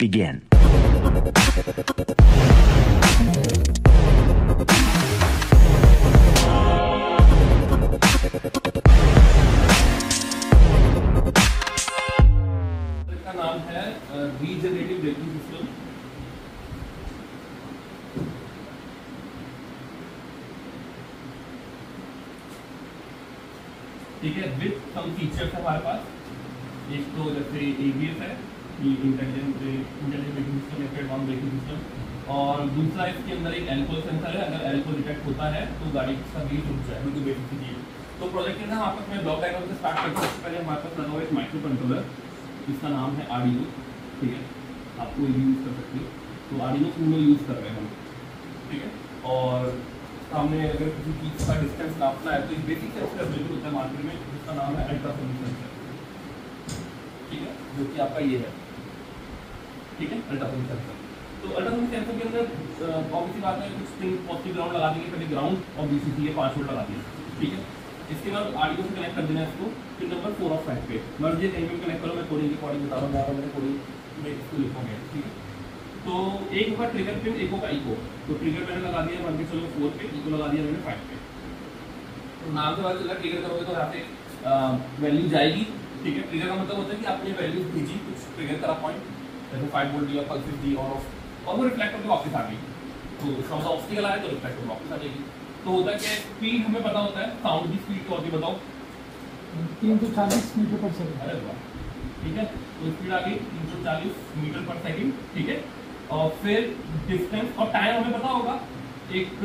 begin. इसका नाम है रीजनरेटिव ब्रेकिंग सिस्टम। ठीक है, विद सम फीचर्स है हमारे पास। एक तो जैसे ABS है, इंटेलिजेंट ब्रेकिंग सिस्टम या एडवांस ब्रेकिंग सिस्टम, और दूसरा इसके अंदर एक एल्कोहल सेंसर है। अगर एल्कोहल डिटेक्ट होता है तो गाड़ी का व्हील रुक जाए, बिल्कुल बेसिक चीज। तो प्रोजेक्ट के ना आपस में ब्लॉक डायग्राम से स्टार्ट करते हैं। सबसे पहले हमारे पास लगा हुआ एक माइक्रो कंट्रोलर, इसका नाम है आर्डिनो। ठीक है, आप कोई भी यूज़ कर सकते हो। तो आर्डिनो उनो यूज़ कर रहे हैं हम। ठीक है, और सामने अगर किसी चीज़ का डिस्टेंस नापना है तो एक बेसिक सेंसर अवेलेबल होता है मार्केट में, जिसका नाम है अल्ट्रासोनिक सेंसर। ठीक है, जो कि आपका ये है। ठीक है, अल्ट्रासोनिक सेंसर। तो अल्ट्रासोनिक सेंसर के अंदर ऑब्वियसली बात है, कुछ स्ट्रिंग पॉजिटिव ग्राउंड लगा देंगे, पहले ग्राउंड और BCC है 5 वोल्ट लगा दिए। ठीक है, इसके बाद आर्डिनो से कनेक्ट कर देना है इसको। फिर नंबर 4 ऑफ 5 पे मर्जी कहीं भी कनेक्ट करो। मैं कोडिंग की कोडिंग बता रहा हूँ, मैंने कोडिंग में इसको लिखोगे। ठीक है, तो एक होगा ट्रिगर पिन, एक होगा इको। तो ट्रिगर मैंने लगा दिया मान के चलो 4 पे, इको लगा दिया मैंने 5 पे। तो नाम से पता चला ट्रिगर करोगे तो यहाँ पे वैल्यू जाएगी। ठीक है, ट्रिगर का मतलब होता है कि आपने वैल्यू भेजी, कुछ ट्रिगर करा पॉइंट, जैसे 5 वोल्ट दिया, पल्स दी ऑन ऑफ, और वो रिफ्लेक्ट होकर वापस आ गई। तो इसका मतलब ऑप्टिकल आया तो रिफ्लेक्ट होकर वापस आ जाएगी। तो होता है कि स्पीड हमें पता होता है, साउंड की स्पीड तो और भी बताओ, 340 मीटर पर सेकंड। अरे वाह, ठीक है, तो स्पीड आ गई 340 मीटर पर सेकंड। ठीक है, और फिर डिस्टेंस और टाइम हमें पता होगा, एक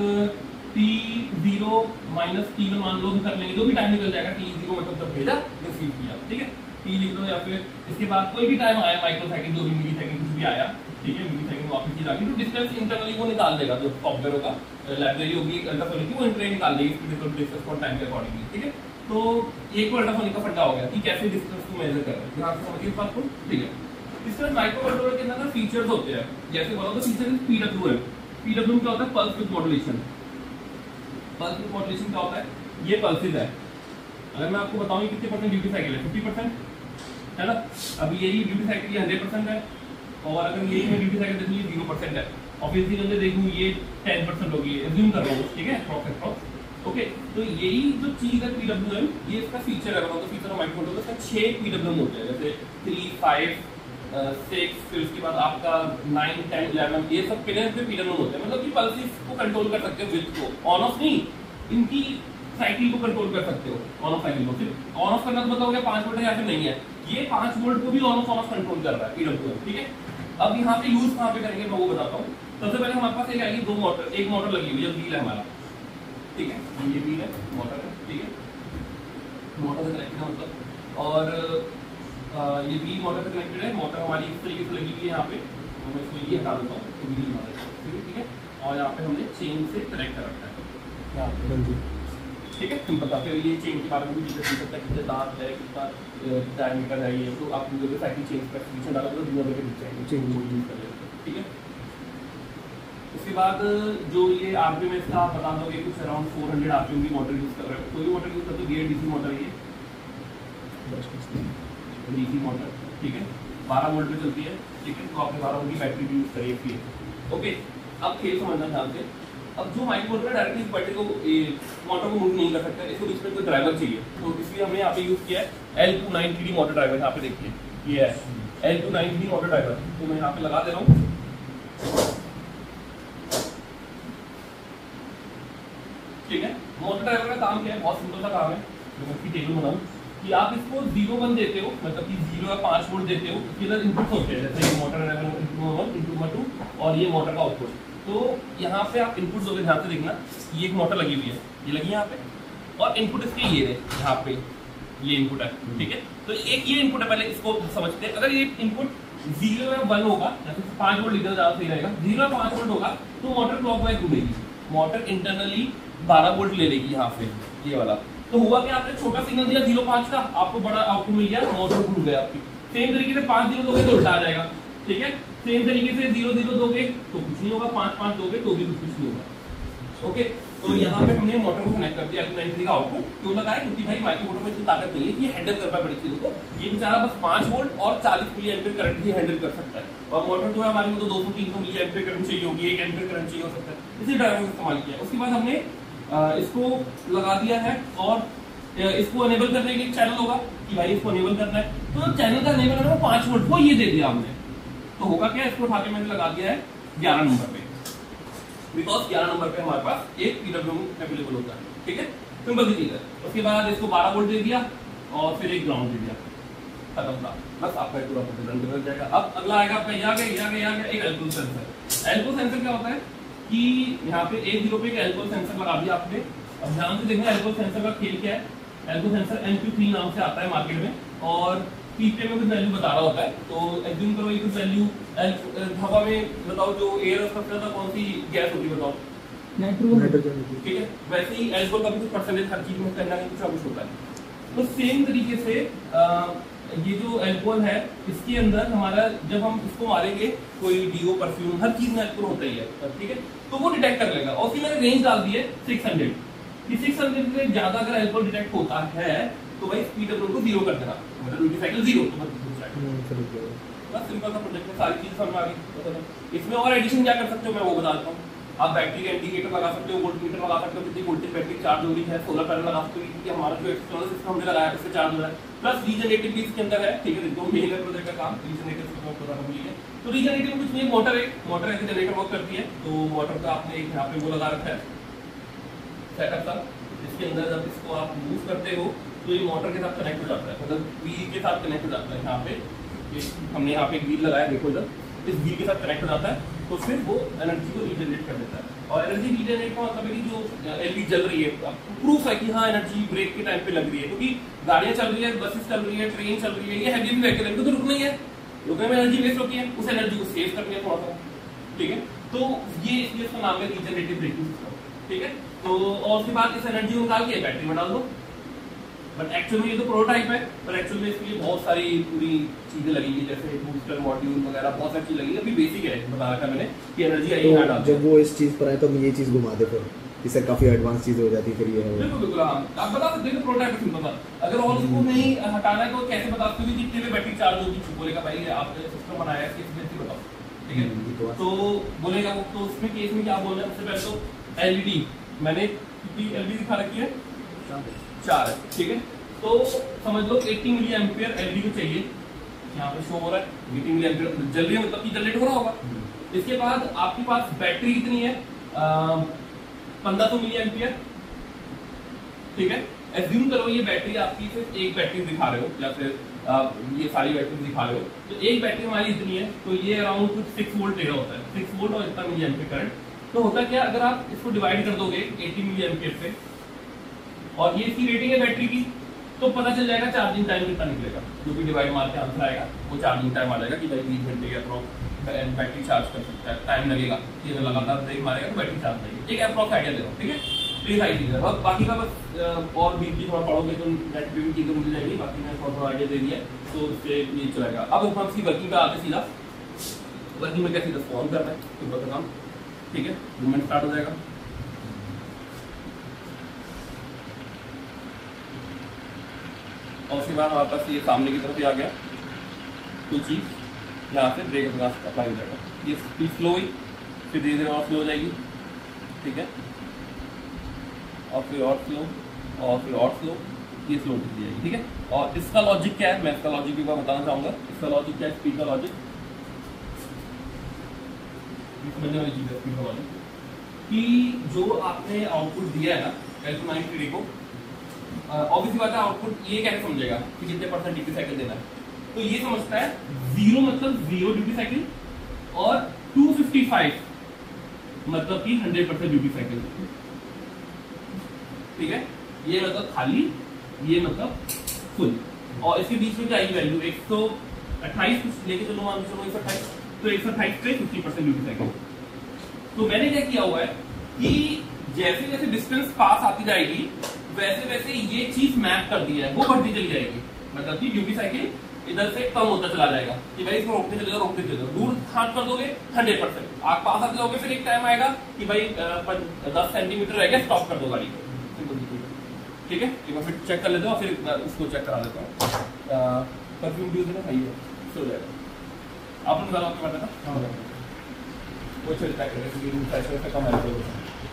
T0 माइनस T1 मान लो, कर लेंगे, जो भी टाइम निकल जाएगा। T0 मतलब जब भेजा रिसीव किया। ठीक है, T लिख दो, या फिर इसके बाद कोई भी टाइम आया, माइक्रो सेकंड, जो भी मिली सेकंड, कुछ भी आया। ठीक है, मिली सेकंड वापस चीज आ गई, तो डिस्टेंस इंटरनली वो निकाल देगा, जो सॉफ्टवेयर होगा, लाइब्रेरी होगी अल्ट्रासोनिक की, वो इंटरनली निकाल देगी स्पीड डिस्टेंस और टाइम के अकॉर्डिंगली। ठीक है, तो एक वो अल्ट्रासोनिक का फंडा हो गया कि कैसे डिस्टेंस को मेजर कर रहे हैं। आप समझिए इस बात को। ठीक है, इस तरह माइक्रो कंट्रोलर के अंदर फीचर्स होते हैं, जैसे बोला तो फीचर PWM। PWM क्या होता है? Pulse width modulation. Pulse width modulation क्या होता है? ये पल्सेस है। अगर मैं आपको बताऊं कितने परसेंट ड्यूटी साइकिल है, 50% है ना। अब यही ड्यूटी साइकिल 100% है, और अगर यही मैं ड्यूटी साइकिल देखूँ 0% है। ऑब्वियसली अगर देखूँ ये 10% होगी, एज्यूम कर रहा हूँ। ठीक है, अप्रॉक्स। ओके, तो यही जो चीज है PWM, ये इसका फीचर है। तो फीचर माइक्रो कंट्रोलर का 6 PWM होते हैं, जैसे 3, 5, 6, फिर उसके बाद आपका 9, 10, 11, ये सब पिन पे PWM होते हैं। मतलब कि पल्सेस को कंट्रोल कर सकते हो, विथ को ऑन ऑफ नहीं, इनकी साइकिल को कंट्रोल कर सकते हो, ऑन ऑफ साइकिल को। फिर ऑन ऑफ करना तो बताओ क्या 5 वोल्ट है या फिर नहीं है। ये 5 वोल्ट को भी ऑन ऑफ कंट्रोल कर रहा है PWM। ठीक है, अब यहाँ पे यूज कहाँ पे करेंगे मैं वो बताता हूँ। सबसे पहले हमारे पास एक आएगी 2 मोटर, एक मोटर लगी हुई है, व्हील है हमारा। ठीक है, ये व्हील है, मोटर है। ठीक है, मोटर से कनेक्टेड है मतलब, और ये व्हील मोटर से कनेक्टेड है। मोटर हमारी इस तरीके से लगी हुई है यहाँ पे, तो मैं इसको ये हटा देता हूँ, तो व्हील हमारा। ठीक है, और यहाँ पे हमने चेन से कनेक्ट कर रखा है यहाँ पे। ठीक है, सिंपल था। फिर ये चेन के बारे में भी डिटेल दे सकता है, कितने दांत है, कितना डायमीटर है ये, तो आप गूगल पे साइकिल चेन स्पेसिफिकेशन डाला तो दुनिया भर के दिख जाएंगे, चेन को यूज कर लेते हैं। ठीक है, उसके बाद जो ये RPM इसका आप बता दोगे, कुछ अराउंड 400 RPM की मोटर यूज कर रहे हो। कोई भी मोटर यूज करते हो, गेयर DC मोटर है ये, DC मोटर। ठीक है, 12 वोल्ट पे चलती है। ठीक है, तो आपने 12 वोल्ट की बैटरी भी यूज करिए फिर। ओके, अब खेल समझना ध्यान से। अब जो माइक्रो कंट्रोलर डायरेक्टली इस बैटरी को मोटर को मूव नहीं कर सकता, इसको बीच में कोई ड्राइवर चाहिए, तो इसलिए हमने यहाँ पे यूज किया है L293D मोटर ड्राइवर। यहाँ पे देखिए, ये है L293D मोटर ड्राइवर। तो मैं यहाँ पे लगा दे रहा हूँ। ठीक है, मोटर ड्राइवर का काम क्या है? बहुत सिंपल सा काम है। मैं इसकी टेबल बनाऊं कि आप इसको 0-1 देते हो, मतलब कि 0 या 5 वोल्ट देते हो। इसके अंदर इनपुट होते हैं, जैसे मोटर ड्राइवर इनपुट 1, इनपुट 2, और ये मोटर का आउटपुट। तो यहाँ पे आप इनपुट दोगे, ध्यान से देखना। ये एक मोटर लगी हुई है, ये लगी यहाँ पे, और इनपुट इसके ये है, यहाँ पे ये इनपुट है। ठीक है, तो एक ये इनपुट है, पहले इसको समझते हैं। अगर ये इनपुट 0 या 1 होगा, जैसे 5 वोल्ट लीटर ज़्यादा सही रहेगा, 0 या 5 वोल्ट होगा तो मोटर क्लॉकवाइज घूमेगी। मोटर इंटरनली 12 वोल्ट ले लेगी यहाँ पे, ये वाला। तो हुआ कि आपने छोटा सिग्नल दिया 0.5 का, आपको बड़ा आउटपुट मिल गया, मोटर घूम गया आपकी। सेम तरीके से 5 0 दोगे तो उल्टा आ जाएगा। ठीक है, सेम तरीके से 0 0 दोगे तो कुछ नहीं होगा, 5 5 दोगे तो भी कुछ नहीं होगा। ओके, तो यहाँ पे हमने मोटर को कनेक्ट कर दिया L293 का आउटपुट। क्यों लगाया? क्योंकि भाई माइक्रो मोटर में इतनी ताकत नहीं है कि ये हैंडल कर पाए बड़ी चीजों को। ये बेचारा बस 5 वोल्ट और 40 मिली एम्पीयर करंट ही हैंडल कर सकता है, और मोटर जो है हमारे को तो 200-300 मिली एम्पीयर करंट चाहिए होगी, 1 एम्पीयर करंट चाहिए हो सकता है। इसी ड्राइवर का इस्तेमाल किया। उसके बाद हमने इसको लगा दिया है, और इसको अनेबल करने के लिए चैनल होगा कि भाई इसको अनेबल करना है। तो चैनल का अनेबल करना है 5 वोल्ट को ये दे दिया हमने। तो होगा क्या, इसको उठा के मैंने लगा दिया है 11 नंबर पे, बिकॉज 11 नंबर पे हमारे पास एक PWM अवेलेबल होता है। ठीक है, सिंपल सी चीज है। उसके बाद इसको 12 वोल्ट दे दिया और फिर एक ग्राउंड दे दिया, खत्म था। बस आपका पूरा रन कर जाएगा। अब अगला आएगा आपका ये आ गया एक एल्कोहल सेंसर। एल्कोहल सेंसर क्या होता है कि यहाँ पे 1 0 पे एक एल्कोहल सेंसर लगा दिया आपने। अब ध्यान से देखना एल्कोहल सेंसर का खेल क्या है। एल्कोहल सेंसर MQ3 नाम से आता है मार्केट में, और पीपीएम में कुछ वैल्यू बता रहा होता है। तो एज्यूम करो ये कुछ वैल्यू हवा में, बताओ जो एयर सबसे ज्यादा कौन सी गैस होती है, बताओ? नाइट्रोजन। ठीक है, वैसे ही एल्कोहल का भी कुछ परसेंटेज हर चीज में करना है, कुछ ना कुछ होता है। तो सेम तरीके से ये जो एल्कोहल है, इसके अंदर हमारा जब हम इसको मारेंगे कोई डीओ परफ्यूम हर चीज में एल्कोहल होता ही है। ठीक है, तो वो डिटेक्ट कर लेगा। और फिर मैंने रेंज डाल दी है 600 कि 600 से ज्यादा अगर एल्कोहल डिटेक्ट होता है तो भाई PWM को 0 कर देना, मतलब ड्यूटी साइकिल 0। बस सिंपल सा प्रोजेक्ट में सारी चीज समझ आ गई। इसमें और एडिशन क्या कर सकते हो मैं वो बता देता हूँ। आप बैटरी का इंडिकेटर लगा सकते हो, वोल्टमीटर लगा सकते हो, कितनी वोल्टेज बैटरी चार्ज हो रही है, सोलर पैनल लगा सकते हो, क्योंकि हमारा जो एक्सटर्नल सिस्टम हमने लगाया है उससे चार्ज हो रहा है। प्लस रीजनरेटिव भी इसके अंदर है। ठीक है, जो मेन है प्रोजेक्ट का काम रीजनरेटिव सिस्टम पूरा कंप्लीट है। तो रीजनरेटिव में कुछ नहीं, मोटर ऐसे जनरेटर वर्क करती है। तो मोटर का आपने यहाँ पे वो लगा रखा है सेटअप सा, इसके अंदर जब इसको आप मूव करते हो तो ये मोटर के साथ कनेक्ट हो जाता है, मतलब व्हील के साथ कनेक्ट हो जाता है। यहाँ पे हमने यहाँ पे एक व्हील लगाया, देखो इधर, इस व्हील के साथ कनेक्ट हो जाता है। तो फिर वो एनर्जी को रीजनरेट कर देता है। और एनर्जी रीजनरेट का मतलब है कि जो एलईडी जल रही है, प्रूफ है कि हाँ एनर्जी ब्रेक के टाइम पे लग रही है, क्योंकि गाड़ियां चल रही है, बसेस चल रही है, ट्रेन चल रही है, ये हैवी व्हीकल है, इनको तो रुकना ही है, रुकने में एनर्जी वेस्ट होती है, उस एनर्जी को सेव करनी है थोड़ा सा। ठीक है, तो ये इसलिए इसका नाम है रीजनरेटिव ब्रेकिंग सिस्टम। ठीक है, तो और उसके बाद इस एनर्जी को निकाल के बैटरी में डाल दो। बट एक्चुअल में ये तो प्रोटोटाइप है, पर एक्चुअल में इसके लिए बहुत सारी पूरी चीजें लगेंगी, जैसे बूस्टर मॉड्यूल वगैरह बहुत सारी चीज लगेगी। अभी बेसिक है, बता रखा मैंने कि एनर्जी आई ना डाल। जब वो इस चीज पर आए तो हम ये चीज घुमा दे, फिर इससे काफी एडवांस चीज हो जाती है। फिर ये है बिल्कुल बिल्कुल, हाँ आप बता सकते हैं प्रोटोटाइप सिंपल था। अगर और उसको नहीं हटाना है तो कैसे बता सकते हो कि कितने में बैटरी चार्ज होगी? बोलेगा भाई आपने सिस्टम बनाया है, इसकी एफिशिएंसी बताओ। ठीक है, तो बोलेगा वो, तो उसमें केस में क्या बोलना है? सबसे पहले तो एलईडी, मैंने कितनी एलईडी दिखा रखी है? 4 है। ठीक है, तो समझ लो 80 मिली एम्पियर एलईडी को चाहिए, यहाँ पे शो हो रहा है 80 मिली एम्पियर जल रही है, मतलब कि जनरेट हो रहा होगा। इसके बाद आपके पास बैटरी कितनी है? 1500 मिली एम्पियर। ठीक है, एज्यूम करो ये बैटरी आपकी सिर्फ एक बैटरी दिखा रहे हो, या फिर आप ये सारी बैटरी दिखा रहे हो, तो एक बैटरी हमारी इतनी है, तो ये अराउंड कुछ 6 वोल्ट दे रहा होता है, 6 वोल्ट और इतना मिली एम्पियर करंट। तो होता क्या, अगर आप इसको डिवाइड कर दोगे 80 मिली एम्पियर से, और ये इसकी रेटिंग है बैटरी की, तो पता चल जाएगा चार्जिंग टाइम कितना निकलेगा। जो भी डिवाइड मार के आंसर आएगा वो चार्जिंग टाइम आ जाएगा कि भाई 20 घंटे का अप्रोक्स बैटरी चार्ज कर सकता है, टाइम लगेगा। ये लगातार ब्रेक मारेगा तो बैटरी चार्ज लगेगी। एक अप्रोक्स आइडिया दे रहा हूँ। ठीक है, तो ये सारी चीज़ है। बाकी का बस और भी थोड़ा पढ़ोगे तो नेट पे भी चीज़ें मिल जाएगी। बाकी मैंने थोड़ा आइडिया दे दिया, तो उससे ये चलेगा। अब हम इसकी वर्किंग पे आते सीधा, वर्किंग में कैसे रिस्पॉन्ड करना है तो बता काम। ठीक है, मूवमेंट स्टार्ट हो जाएगा। और उसके बाद हमारे पास ये सामने की तरफ ही आ गया कुछ चीज, यहाँ से ब्रेक अप्लाई हो जाएगा। ये स्पीड स्लो हुई, फिर धीरे धीरे और स्लो हो जाएगी। ठीक है, और फिर और स्लो, और फिर और स्लो, ये स्लो होती जाएगी। ठीक है, और इसका लॉजिक क्या है, मैं इसका लॉजिक भी बताना चाहूँगा। इसका लॉजिक क्या है, स्पीड का लॉजिक, समझने वाली चीज़ है स्पीड का लॉजिक, कि जो आपने आउटपुट दिया है ना L293 को, ऑब्वियसली बात है आउटपुट ये कैसे समझेगा कि कितने % ड्यूटी साइकिल देना है। तो ये समझता है 0 मतलब 0 ड्यूटी साइकिल, और 255 मतलब कि 100% ड्यूटी साइकिल। ठीक है, ये मतलब खाली, ये मतलब फुल, और इसके बीच में क्या आई वैल्यू 128 कुछ लेके चलो, मान चलो 128, तो 128 पे 50% ड्यूटी साइकिल। तो मैंने क्या किया हुआ है कि जैसे जैसे डिस्टेंस पास आती जाएगी वैसे वैसे ये चीज मैप कर दी है, वो बढ़ती चली जाएगी। मतलब कि ड्यूटी साइकिल इधर से कम होता चला जाएगा कि भाई इसको रोकते चले जाओ। दूर हाथ कर दोगे 100%, आप पास आते जाओगे फिर एक टाइम आएगा कि भाई 10 सेंटीमीटर रह गया, स्टॉप कर दो गाड़ी को। ठीक है, एक बार फिर चेक कर लेते हो, फिर उसको चेक करा लेता हूँ। परफ्यूम यूज है खाइए सो जाएगा। आपने बताया आपको पता था वो चलता है क्योंकि रूम फ्रेशनर से कम है।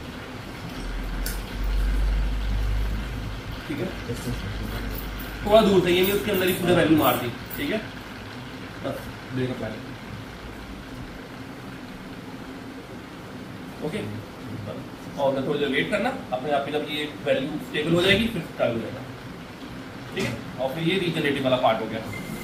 ठीक है, थोड़ा दूर से, ये नहीं उसके अंदर ही पूरे वैल्यू मार दी। ठीक है, बस देखो पहले। ओके, और थोड़ी देर वेट करना अपने आप, जब ये वैल्यू स्टेबल हो जाएगी फिर चालू हो जाएगा। ठीक है, और फिर ये रीजनरेटिव वाला पार्ट हो गया।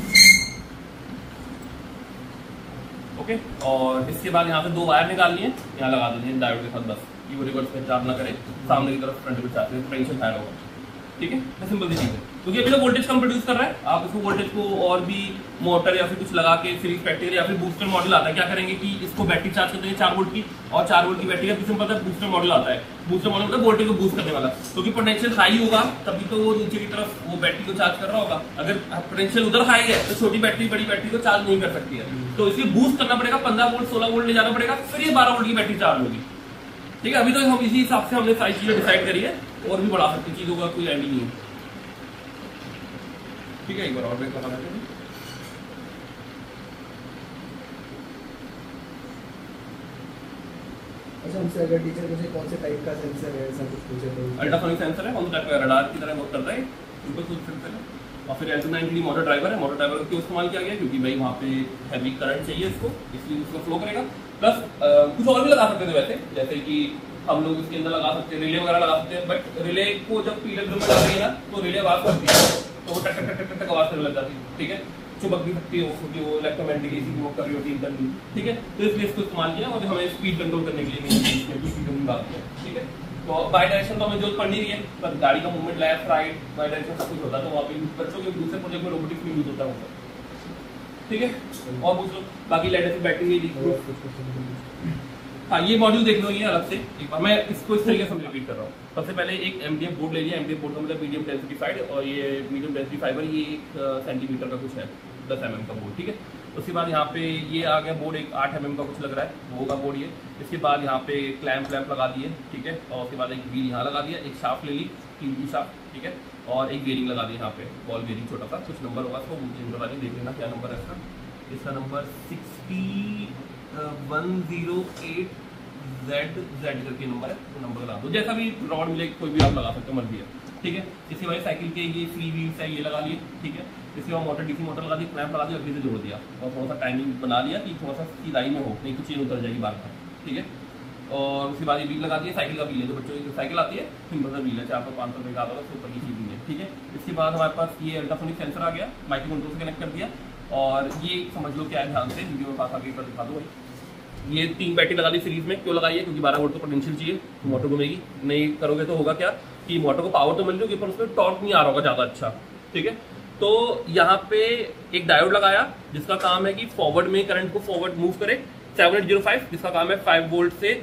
ओके, और इसके बाद यहाँ से 2 वायर निकालनी है, यहाँ लगा देनी है डायोड के साथ, बस कि वो रिवर्स में चार्ज ना करे, सामने की तरफ फ्रंट में चार्ज पोटेंशियल फायर होगा। ठीक है, सिंपल सी चीज है, क्योंकि अभी तो वोल्टेज कम प्रोड्यूस कर रहा है। आप इसको वोल्टेज को और भी मोटर या फिर कुछ लगा के सीरीज बैटरी या फिर बूस्टर मॉडल आता है, क्या करेंगे कि इसको बैटरी चार्ज करते हैं 4 वोल्ट की, और 4 वोल्ट की बैटरी का सिंपल पता है बूस्टर मॉडल आता है। बूस्टर मॉडल मतलब वोल्टेज को बूस्ट करने वाला, क्योंकि पोटेंशियल हाई होगा तभी तो वो नीचे की तरफ वो बैटरी को चार्ज कर रहा होगा। अगर पोटेंशियल उधर हाई है तो छोटी बैटरी बड़ी बैटरी को चार्ज नहीं कर सकती है, तो इसलिए बूस्ट करना पड़ेगा, 15 वोल्ट 16 वोल्ट ले जाना पड़ेगा, फिर ये 12 वोल्ट की बैटरी चार्ज होगी। ठीक है, अभी तो हम इसी हिसाब से हमने सारी चीजें डिसाइड करी है, और भी बढ़ा सकती चीजों का कोई एंड नहीं है। ठीक है, एक बार और ब्रेक लगा लेते हैं। अच्छा, हमसे अगर टीचर मुझे कौन से टाइप का सेंसर है ऐसा कुछ पूछे तो अल्ट्रासोनिक सेंसर है, कौन सा टाइप का रडार की तरह वर्क करता है, बिल्कुल कुछ सेंसर है। और फिर L290 मोटर ड्राइवर है, मोटर ड्राइवर का क्यों इस्तेमाल किया गया, क्योंकि भाई वहाँ पे हैवी करंट चाहिए इसको, इसलिए उसका फ्लो करेगा। प्लस कुछ और भी लगा सकते थे वैसे, जैसे कि हम लोग इसके अंदर लगा सकते हैं, रिले वगैरह लगा सकते हैं, बट रिले को जब पीडब्ल्यू में डालेंगे ना तो रिले आवाज करती है, तो वो टक टक टक टक आवाज करने लग जाती है। ठीक है, चुपक भी सकती है वो, क्योंकि वो इलेक्ट्रोमैग्नेटिक एसी की वर्क कर रही होती है। ठीक है, तो इसलिए इसको इस्तेमाल किया, और हमें स्पीड कंट्रोल करने के लिए स्पीड कंट्रोल डालते हैं। ठीक है, तो बाय डायरेक्शन तो हमें जरूरत पड़ नहीं रही है, पर गाड़ी का movement left right by direction सब कुछ होता है, तो वहाँ पे बच्चों के दूसरे प्रोजेक्ट में रोबोटिक्स में यूज होता है। ठीक है, और पूछ लो बाकी लेटेस्ट बैटरी है। हाँ, ये मॉड्यूल देख लो, ये अलग से एक बार मैं इसको इस तरीके से रिपीट कर रहा हूँ। सबसे पहले एक MDF बोर्ड ले लिया, MDF बोर्ड का मतलब मीडियम डेंसिटी साइड, और ये मीडियम डेंसिटी फाइबर, ये 1 सेंटीमीटर का कुछ है, 10 mm का बोर्ड। ठीक है, उसके बाद यहाँ पे ये आ गया बोर्ड, एक 8 mm का कुछ लग रहा है, वो का बोर्ड ये। इसके बाद यहाँ पे क्लैम्प लगा दिए। ठीक है, और उसके बाद एक व्हील यहाँ लगा दिया, एक शाफ्ट ले ली, 3 की शाफ्ट। ठीक है, और एक बेरिंग लगा दी यहाँ पे, बॉल बेरिंग छोटा सा, कुछ नंबर होगा इसको चेंज करवा देख लेना क्या नंबर है इसका। इसका नंबर 60108 Z करके नंबर है, तो नंबर लगा दो, जैसा भी रॉड मिले कोई भी आप लगा सकते हो, मर्जी है। ठीक है, इसके बाद साइकिल के ये फ्री व्हील्स है, ये लगा लिए। ठीक है, इसके बाद मोटर DC मोटर लगा दी, क्लैंप लगा दी, अगले से जोड़ दिया, और थोड़ा सा टाइमिंग बना लिया कि थोड़ा सा सीधी लाइन में हो, नहीं तो चेन उतर जाएगी बार बार। ठीक है, और उसके बाद ये व्हील लगा दिया, साइकिल का व्हील है, जो बच्चों की साइकिल आती है सिंपल सा व्हील है, 400-500 रुपये का आता है, ऊपर की चीज है। ठीक है, इसके बाद हमारे पास ये अल्ट्रासोनिक सेंसर आ गया, माइक्रो कंट्रोल से कनेक्ट कर दिया, और ये समझ लो क्या है, ध्यान से वीडियो में पास आगे पर दिखा दो भाई। ये 3 बैटरी लगा दी सीरीज में, क्यों लगाई है, क्योंकि 12 वोल्ट तो पोटेंशियल चाहिए, मोटर घूमेगी, नहीं करोगे तो होगा क्या कि मोटर को पावर तो मिल रही होगी पर उसमें टॉर्क नहीं आ रहा होगा ज़्यादा अच्छा। ठीक है, तो यहाँ पे एक डायोड लगाया जिसका काम है कि फॉरवर्ड में करंट को फॉरवर्ड मूव करे, 7805, जिसका काम है 5 वोल्ट से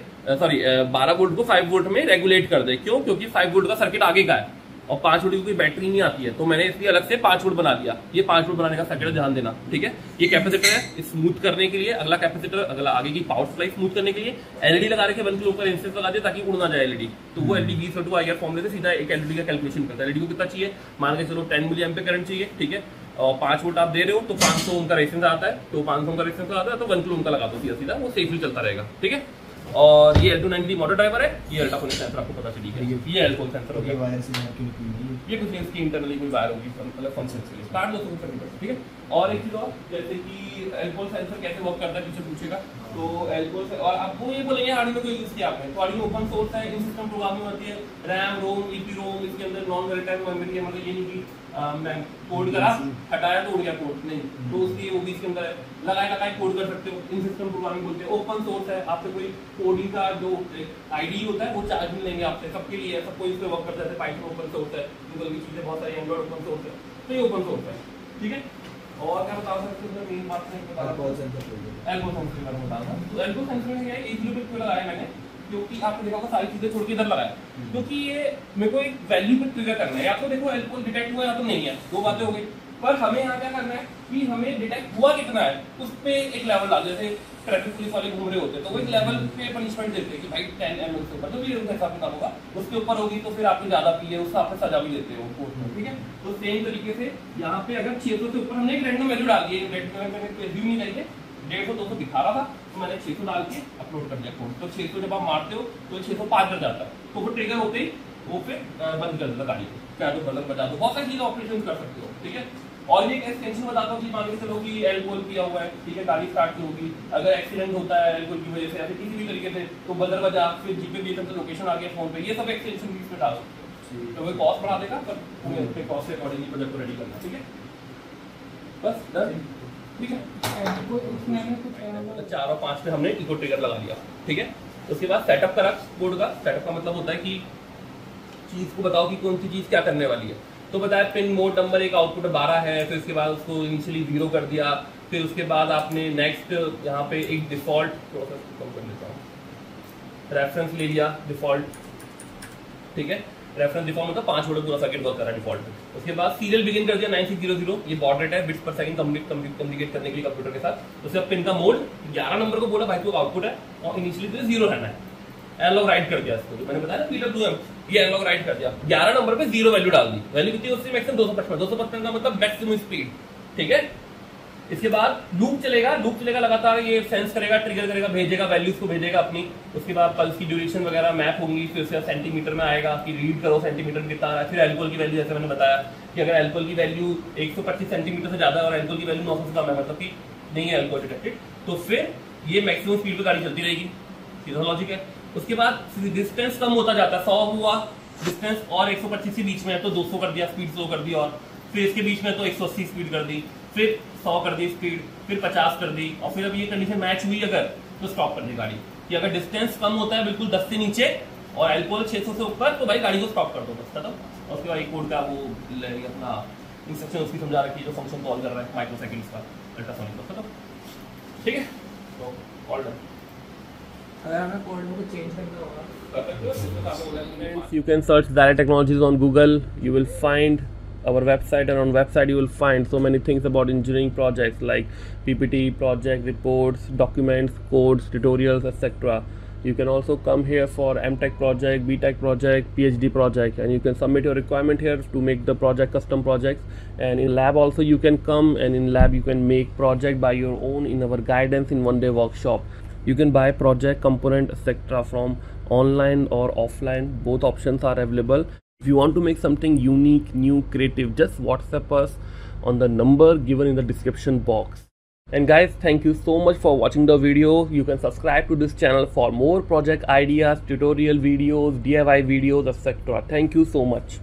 12 वोल्ट को 5 वोल्ट में रेगुलेट कर दे। क्यों, क्योंकि 5 वोल्ट का सर्किट आगे का है और 5 वोल्ट की कोई बैटरी नहीं आती है, तो मैंने इसलिए अलग से 5 वोल्ट बना दिया। ये 5 वोल्ट बनाने का सर्किट है, ध्यान देना। ठीक है, ये कैपेसिटर है स्मूथ करने के लिए, अगला कैपेसिटर अगला आगे की पावर सप्लाई स्मूथ करने के लिए। एलईडी लगा रखे 1 किलो का रेजिस्टेंस लगा दिया ताकि उड़ ना जाए एलईडी, तो वो एलईडी 20/IR फॉर्मूले से सीधा एक एलईडी का कैलकुलेशन करता है। एलईडी को कितना चाहिए, मान के चलो 10 मिली एम्पीयर करंट चाहिए। ठीक है, और 5 वोल्ट आप दे रहे हो तो 500 ओम का रेजिस्टेंस आता है, तो 500 ओम का रेजिस्टेंस आता है तो 1 किलो ओम का लगा दो सीधा, वो सेफली चलता रहेगा। ठीक है, और ये L290 मोटर ड्राइवर है, ये अल्ट्रासोनिक सेंसर आपको पता चली है, ये एल्कोहल सेंसर हो गया। वायर से बाहर क्यों निकली है? ये कुछ नहीं, इसकी इंटरनली कोई वायर होगी, मतलब फंक्शन के लिए स्टार्ट दो तो। ठीक है, और एक चीज और, जैसे कि एल्कोहल सेंसर कैसे वर्क करता है किसी पूछेगा, तो एल्कोहल और आपको ये बोलेंगे आर्डिनो को यूज किया आपने, तो आर्डिनो ओपन सोर्स है, इन सिस्टम प्रोग्रामिंग होती है, रैम रोम EPROM, इसके अंदर नॉन वोलेटाइल मेमोरी है, मतलब ये नहीं कि मैं कोड करा हटाया तो उड़ गया कोड, नहीं, तो उसकी वो भी इसके अंदर है, लगाए कोड कर सकते हो, इन सिस्टम प्रोग्रामिंग बोलते हैं। ओपन सोर्स है, आपसे कोई कोडिंग का जो आईडी होता है वो चार्ज नहीं लेंगे आपसे, सबके लिए सबको इस पे वर्क करता है। पाइथन ओपन सोर्स है, गूगल की चीजें बहुत सारी, एंड्रॉइड ओपन सोर्स है, तो ये ओपन सोर्स है। ठीक है, और क्या बता सकते हो, मेन बात नहीं बता रहा, एल्कोहल सेंसर के बारे में बता रहा हूं। तो एल्कोहल सेंसर में क्या है, 1 किलो पे लगाया मैंने, क्योंकि आपने देखा होगा सारी चीजें छोड़ के इधर लगाया, क्योंकि ये मेरे को एक वैल्यू पे ट्रिगर करना है, या तो देखो एल्कोहल डिटेक्ट हुआ या तो नहीं है, 2 बातें हो गई। पर हमें यहाँ क्या करना है कि हमें डिटेक्ट हुआ कितना है उस पे एक लेवल डाल, जैसे ट्रैफिक पुलिस वाले घूम रहे होते हैं तो वो एक लेवल पे पनिशमेंट देते हैं कि भाई 10 ml से ऊपर जो भी हिसाब किताब होगा उसके ऊपर होगी तो फिर आपने ज्यादा पी है उससे आपने सजा भी देते हो कोर्ट में, ठीक है। तो सेम तरीके से यहाँ पे अगर 600 से ऊपर हमने एक रैंडम वैल्यू डाल दी, मैंने नहीं करके 150-200 दिखा रहा था तो मैंने 600 डाल के अपलोड कर दिया कोड। तो 600 जब आप मारते हो तो 605 कर जाता है, तो वो ट्रिगर होते ही वो फिर बंद कर देता गाड़ी को, क्या तो बदल बजा दो, बहुत सारी चीजें ऑपरेशन कर सकते हो, ठीक है। और ये एक्सटेंशन बताता हूँ कि मान के चलो कि एल्कोहल किया हुआ है, ठीक है, गाड़ी स्टार्ट नहीं होगी, अगर एक्सीडेंट होता है एल्कोहल की वजह से या फिर किसी भी तरीके से तो बदल बजा, फिर जीपे भी तो लोकेशन आ गया फोन पे, ये सब एक्सटेंशन भी इसमें डालो तो वो कॉस्ट बढ़ा देगा, पर हमें अपने कॉस्ट के अकॉर्डिंगली बजट को रेडी करना, ठीक है। बस डन, ठीक है। 4 और 5 पे हमने इको ट्रिगर लगा दिया, ठीक है। उसके बाद सेटअप करा कोड का। सेटअप का मतलब होता है कि चीज को बताओ कि कौन सी चीज क्या करने वाली है। तो बताया पिन मोड नंबर एक आउटपुट 12 है, फिर उसके बाद उसको इनिशियली 0 कर दिया, फिर उसके बाद आपने नेक्स्ट यहाँ पे एक डिफॉल्ट प्रोसेस कम कर लेता हूँ, रेफरेंस ले लिया डिफॉल्ट, ठीक है। रेफरेंस डिफॉल्ट मतलब 5 वोल्ट पूरा सर्किट वर्क कर रहा है डिफॉल्ट। उसके बाद सीरियल बिगिन कर दिया 9600, ये बॉड रेट है बिट्स पर सेकंड कम्युनिकेट करने के लिए कंप्यूटर के साथ। उसके बाद पिन का मोड 11 नंबर को बोला भाई तो आउटपुट है और इनिशियली तो 0 रहना है, एनालॉग राइट कर दिया इसको, मैंने बताया ना PWM, ये एनालॉग राइट कर दिया। 11 नंबर पे 0 वैल्यू डाल दी, वैल्यू कितनी उससे मैक्सिमम 255 का मतलब मैक्सिमम स्पीड, ठीक है। इसके बाद लूप चलेगा लगातार, ये सेंस करेगा, ट्रिगर करेगा, भेजेगा वैल्यूज को भेजेगा अपनी। उसके बाद पल्स की ड्यूरेशन वगैरह मैप होंगी, फिर उसके बाद सेंटीमीटर में आएगा कि रीड करो सेंटीमीटर कितना आ रहा है। फिर एल्कोहल की वैल्यू, जैसे मैंने बताया कि अगर एल्कोहल की वैल्यू 125 सेंटीमीटर से ज्यादा और एल्कोहल की वैल्यू 900 से कम है, मतलब कि नहीं है एल्कोहल डिटेक्टेड, तो फिर ये मैक्सिमम स्पीड पे गाड़ी चलती रहेगी, सीधा लॉजिक है। उसके बाद डिस्टेंस कम होता जाता है, 100 हुआ डिस्टेंस और 125 के बीच में है तो 200 कर दिया, स्पीड स्लो कर दी, और फिर इसके बीच में तो 180 स्पीड कर दी, फिर 100 कर दी स्पीड, फिर 50 कर दी, और फिर अब ये कंडीशन मैच हुई अगर तो स्टॉप कर दी गाड़ी। कि अगर डिस्टेंस कम होता है बिल्कुल 10 से नीचे और एल्कोहल 600 से ऊपर तो भाई गाड़ी को स्टॉप कर दो, बस खत्म। और उसके बाद एक कोड का वो अपना इंस्ट्रक्शन उसकी समझा रखी है जो फंक्शन कॉल कर रहा है माइक्रोसेकंड्स का अल्ट्रासोनिक, बस खत्म, ठीक है। तो ऑल डन। अगर हमें कोड को चेंज करना होगा, you can search Xyra Technologies on Google. You will find our website, and on website you will find so many things about engineering projects like PPT, project reports, documents, codes, tutorials, etc. You can also come here for MTech project, BTech project, PhD project, and you can submit your requirement here to make the project custom projects. And in lab also you can come, and in lab you can make project by your own in our guidance in 1-day workshop. You can buy project component etc. from online or offline, both options are available. If you want to make something unique, new, creative, just WhatsApp us on the number given in the description box. And guys, thank you so much for watching the video. You can subscribe to this channel for more project ideas, tutorial videos, DIY videos, etc. Thank you so much.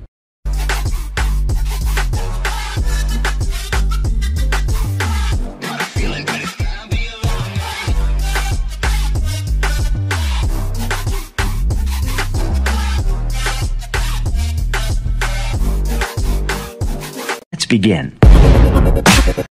Let's begin.